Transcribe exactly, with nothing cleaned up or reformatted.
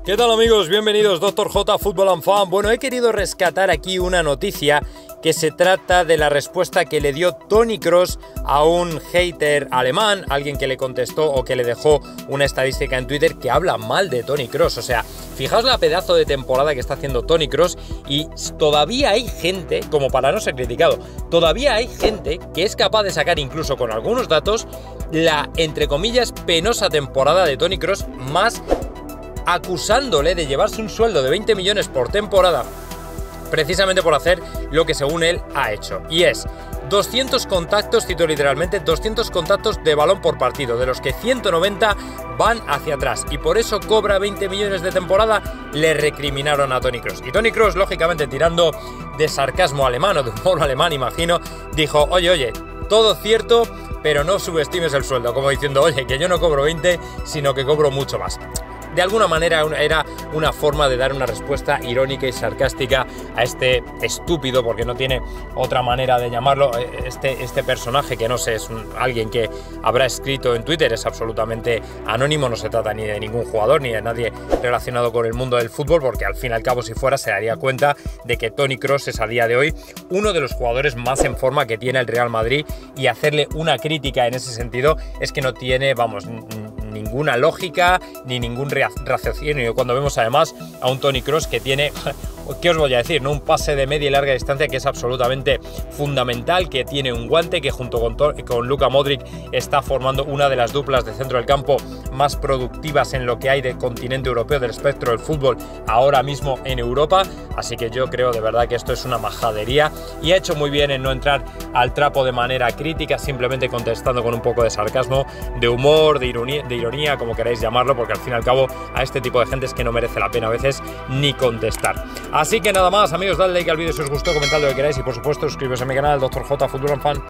¿Qué tal amigos? Bienvenidos, doctor J, Fútbol and Fan. Bueno, he querido rescatar aquí una noticia que se trata de la respuesta que le dio Toni Kroos a un hater alemán, alguien que le contestó o que le dejó una estadística en Twitter que habla mal de Toni Kroos. O sea, fijaos la pedazo de temporada que está haciendo Toni Kroos y todavía hay gente, como para no ser criticado, todavía hay gente que es capaz de sacar incluso con algunos datos la, entre comillas, penosa temporada de Toni Kroos, más acusándole de llevarse un sueldo de veinte millones por temporada precisamente por hacer lo que según él ha hecho, y es doscientos contactos, cito literalmente, doscientos contactos de balón por partido, de los que ciento noventa van hacia atrás, y por eso cobra veinte millones de temporada. Le recriminaron a Toni Kroos, y Toni Kroos, lógicamente tirando de sarcasmo alemán o de humor alemán, imagino, dijo, oye, oye, todo cierto, pero no subestimes el sueldo, como diciendo, oye, que yo no cobro veinte, sino que cobro mucho más. De alguna manera era una forma de dar una respuesta irónica y sarcástica a este estúpido, porque no tiene otra manera de llamarlo, este, este personaje que no sé, es un, alguien que habrá escrito en Twitter, es absolutamente anónimo, no se trata ni de ningún jugador ni de nadie relacionado con el mundo del fútbol, porque al fin y al cabo si fuera se daría cuenta de que Toni Kroos es a día de hoy uno de los jugadores más en forma que tiene el Real Madrid, y hacerle una crítica en ese sentido es que no tiene, vamos, ninguna lógica ni ningún raciocinio, cuando vemos además a un Toni Kroos que tiene, ¿qué os voy a decir? ¿No? Un pase de media y larga distancia que es absolutamente fundamental, que tiene un guante, que junto con, con Luka Modric está formando una de las duplas de centro del campo más productivas en lo que hay de continente europeo, del espectro del fútbol ahora mismo en Europa. Así que yo creo de verdad que esto es una majadería, y ha hecho muy bien en no entrar al trapo de manera crítica, simplemente contestando con un poco de sarcasmo, de humor, de ironía, de ironía, como queráis llamarlo, porque al fin y al cabo a este tipo de gente es que no merece la pena a veces ni contestar. Así que nada más amigos, dadle like al vídeo si os gustó, comentad lo que queráis y por supuesto suscribiros a mi canal, doctor J, Fútbol and Fan.